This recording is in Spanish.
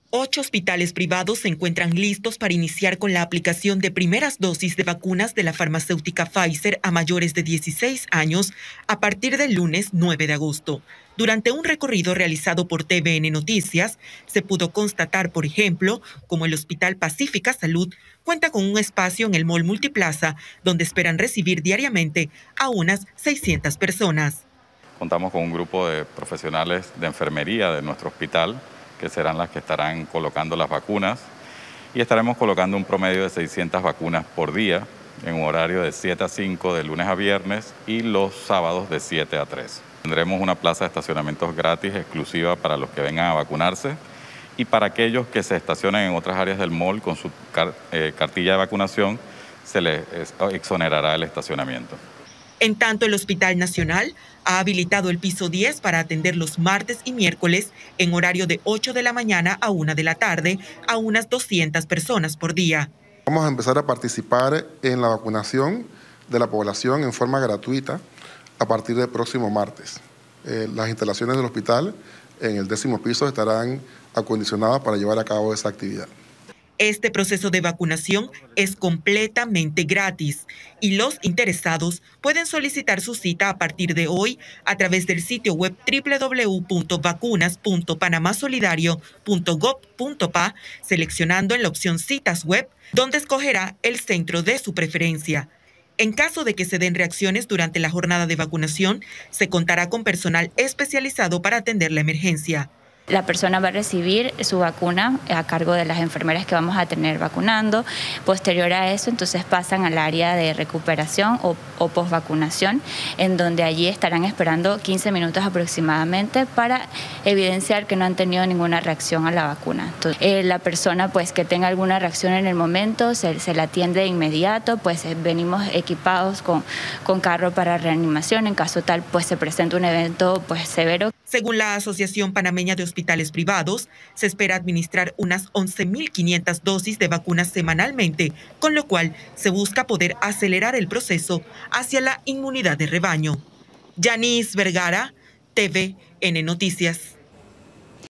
8 hospitales privados se encuentran listos para iniciar con la aplicación de primeras dosis de vacunas de la farmacéutica Pfizer a mayores de 16 años a partir del lunes 9 de agosto. Durante un recorrido realizado por TVN Noticias, se pudo constatar, por ejemplo, como el Hospital Pacífica Salud cuenta con un espacio en el Mall Multiplaza, donde esperan recibir diariamente a unas 600 personas. Contamos con un grupo de profesionales de enfermería de nuestro hospital, que serán las que estarán colocando las vacunas, y estaremos colocando un promedio de 600 vacunas por día, en un horario de 7 a 5 de lunes a viernes y los sábados de 7 a 3. Tendremos una plaza de estacionamientos gratis exclusiva para los que vengan a vacunarse y para aquellos que se estacionen en otras áreas del mall con su cartilla de vacunación, se les exonerará el estacionamiento. En tanto, el Hospital Nacional ha habilitado el piso 10 para atender los martes y miércoles en horario de 8 de la mañana a 1 de la tarde a unas 200 personas por día. Vamos a empezar a participar en la vacunación de la población en forma gratuita a partir del próximo martes. Las instalaciones del hospital en el 10º piso estarán acondicionadas para llevar a cabo esa actividad. Este proceso de vacunación es completamente gratis y los interesados pueden solicitar su cita a partir de hoy a través del sitio web www.vacunas.panamasolidario.gov.pa, seleccionando en la opción Citas Web, donde escogerá el centro de su preferencia. En caso de que se den reacciones durante la jornada de vacunación, se contará con personal especializado para atender la emergencia. La persona va a recibir su vacuna a cargo de las enfermeras que vamos a tener vacunando. Posterior a eso, entonces pasan al área de recuperación o posvacunación, en donde allí estarán esperando 15 minutos aproximadamente para evidenciar que no han tenido ninguna reacción a la vacuna. Entonces, la persona pues, que tenga alguna reacción en el momento se la atiende de inmediato, pues venimos equipados con carro para reanimación en caso tal pues se presente un evento pues severo. Según la Asociación Panameña de Hospitales Privados, se espera administrar unas 11.500 dosis de vacunas semanalmente, con lo cual se busca poder acelerar el proceso hacia la inmunidad de rebaño. Yanis Vergara, TVN Noticias.